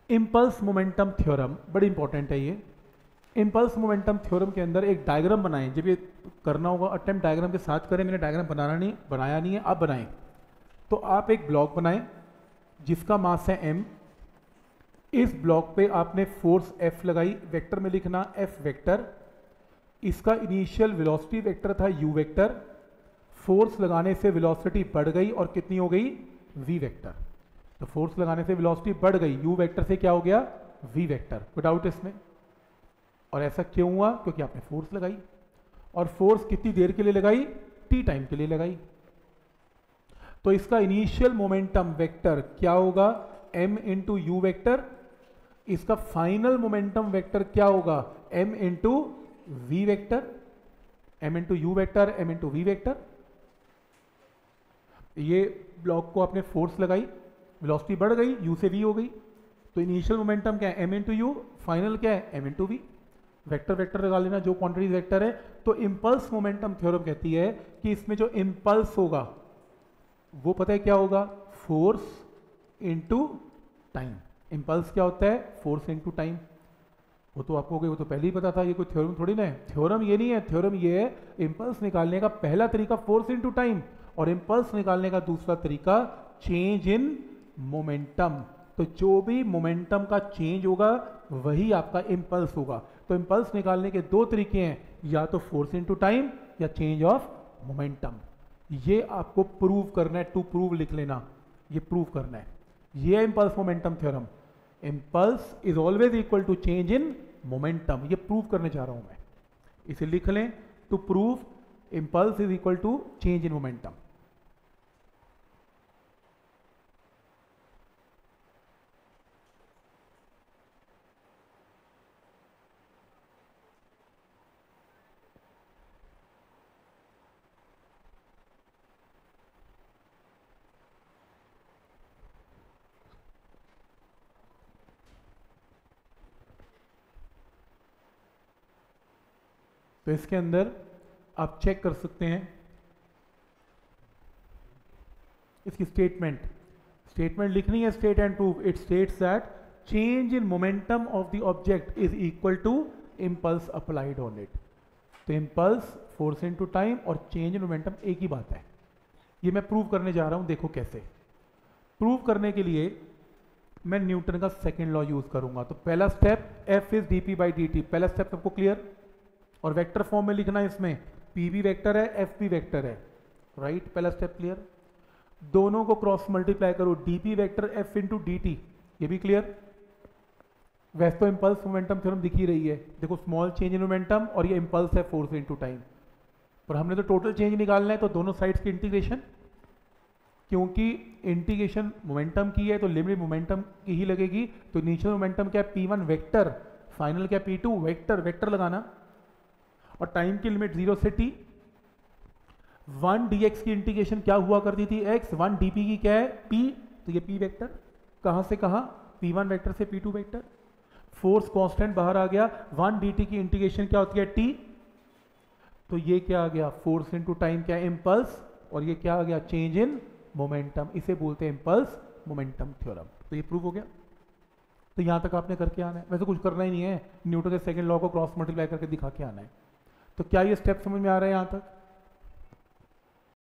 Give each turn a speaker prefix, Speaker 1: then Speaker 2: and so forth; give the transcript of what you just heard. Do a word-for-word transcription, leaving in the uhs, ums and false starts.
Speaker 1: Impulse momentum theorem बड़ी important है ये। इम्पल्स मोमेंटम थ्योरम के अंदर एक डायग्राम बनाएं, जब ये करना होगा अटेम्प्ट डायग्राम के साथ करें। मैंने डायग्राम बनाना नहीं बनाया नहीं है, आप बनाएं। तो आप एक ब्लॉक बनाएं जिसका मास है m। इस ब्लॉक पे आपने फोर्स F लगाई, वेक्टर में लिखना F वेक्टर। इसका इनिशियल वेलोसिटी वेक्टर था u वेक्टर। फोर्स लगाने से वेलोसिटी बढ़ गई और कितनी हो गई v वेक्टर। तो फोर्स लगाने से वेलोसिटी बढ़ गई, u वेक्टर से क्या हो गया v वेक्टर। कोई डाउट इसमें? और ऐसा क्यों हुआ? क्योंकि आपने फोर्स लगाई, और फोर्स कितनी देर के लिए लगाई? t टाइम के लिए लगाई। तो इसका इनिशियल मोमेंटम वेक्टर क्या होगा? m into u vector. इसका फाइनल मोमेंटम वेक्टर क्या होगा? m into v vector. m into u vector, m into v vector. ये ब्लॉक को आपने फोर्स लगाई, वेलोसिटी बढ़ गई, u से v हो गई। तो इनिशियल मोमेंटम क्या है? m into you. फाइनल क्या है? m into v. Vector vector लगा लेना, जो क्वांटिटी वेक्टर है। तो इंपल्स मोमेंटम थ्योरम कहती है कि इसमें जो इंपल्स होगा वो पता है क्या होगा? Force into time. इंपल्स क्या होता है? Force into time. वो तो आपको वो तो पहले ही पता था, ये कोई थ्योरम थोड़ी ना है। थ्योरम ये नहीं है, थ्योरम ये है इंपल्स निकालने का पहला तरीका फोर्स इनटू टाइम, और इंपल्स निकालने का दूसरा तरीका चेंज इन मोमेंटम। तो जो भी मोमेंटम का चेंज होगा वही आपका इंपल्स होगा। तो इंपल्स निकालने के दो तरीके हैं, या तो फोर्स इनटू टाइम या चेंज ऑफ मोमेंटम। ये आपको प्रूव करना है, टू प्रूव लिख लेना, ये प्रूव करना है। ये है impulse momentum theorem. Impulse is always equal to change in momentum, ये प्रूव करने जा रहा हूं मैं। इसे लिख लें, to prove impulse is equal to change in momentum. तो इसके अंदर आप चेक कर सकते हैं इसकी स्टेटमेंट। स्टेटमेंट लिखनी है state and proof. It states that change in momentum of the object is equal to impulse applied on it. तो इंपल्स, फोर्स इनटू टाइम और चेंज इन मोमेंटम एक ही बात है। ये मैं प्रूव करने जा रहा हूं, देखो कैसे। प्रूव करने के लिए मैं न्यूटन का सेकेंड लॉ यूज करूंगा। तो पहला step, F is d p by d t. पहला स्टेप सबको क्लियर? और वेक्टर फॉर्म में लिखना है, इसमें पी भी वेक्टर है, एफ भी वेक्टर है, राइट right? पहला स्टेप क्लियर। दोनों को क्रॉस मल्टीप्लाई करो, d p vector F into d t, ये भी क्लियर। वैसे तो इंपल्स मोमेंटम थ्योरम दिख ही रही है, देखो स्मॉल चेंज इन मोमेंटम, और ये इंपल्स है फोर्स इनटू टाइम। पर हमने तो टोटल चेंज निकालना है, तो दोनों साइड्स की इंटीग्रेशन, क्योंकि इंटीग्रेशन मोमेंटम की है तो लिमिट मोमेंटम की ही लगेगी। तो इनिशियल मोमेंटम क्या है? पी वन वेक्टर, फाइनल क्या? P two vector. वेक्टर लगाना, और टाइम की लिमिट जीरो से टी। वन डी एक्स की इंटीग्रेशन क्या हुआ करती थी? एक्स। वन डी पी की क्या है? पी। तो ये पी वेक्टर, कहां से कहां? पी वन वेक्टर से p two vector. Force constant बाहर आ गया। वन डी टी की इंटीग्रेशन क्या होती है? टी। तो ये क्या आ गया? फोर्स इनटू टाइम क्या है? इंपल्स। और ये क्या आ गया? Change in momentum. इसे बोलते हैं इंपल्स मोमेंटम थ्योरम। तो ये प्रूव हो गया। तो यहां तक आपने करके आना है, वैसे कुछ करना ही नहीं है, न्यूटन के सेकंड लॉ को क्रॉस मल्टीप्लाई करके दिखा के आना है। तो क्या ये स्टेप समझ में आ रहा है यहां तक?